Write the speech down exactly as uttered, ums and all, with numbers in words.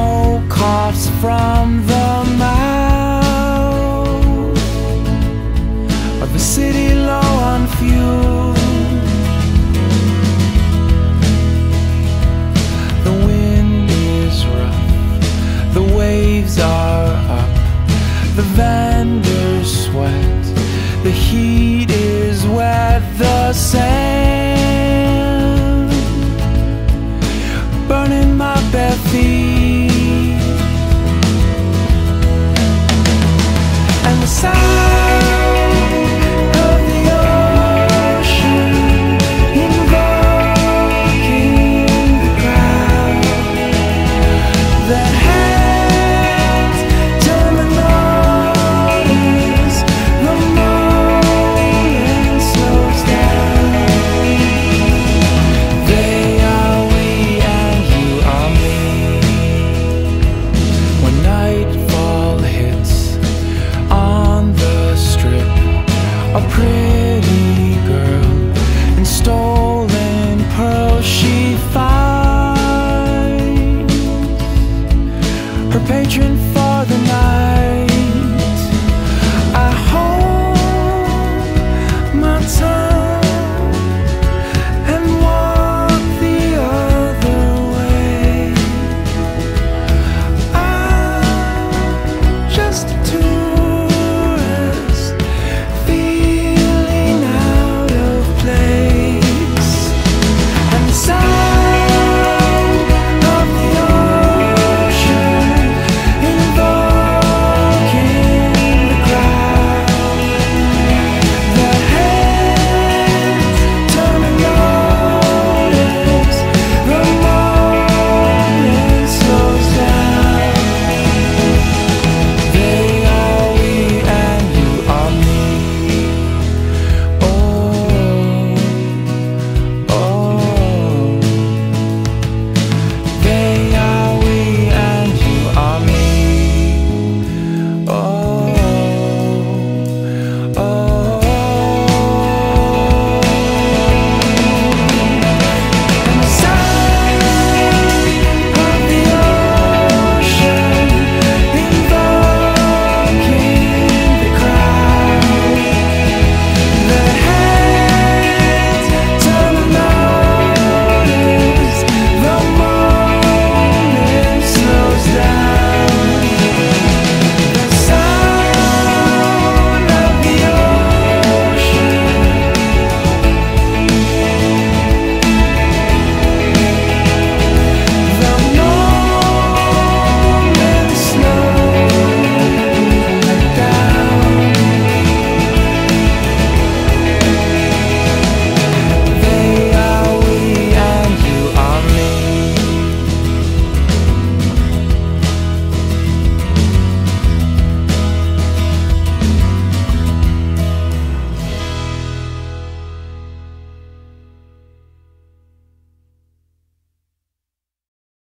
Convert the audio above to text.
smoke coughs from the mouth of a city low on fuel. The wind is rough, the waves are up, the vendors sweat, the heat is wet, the sand burning my bare feet, and the sound of the ocean invoking the crowd that hands turn the notice, the moment slows down. They are we and you are me. When nightfall hits on the strip, a pretty girl in stolen pearls she finds. Her patron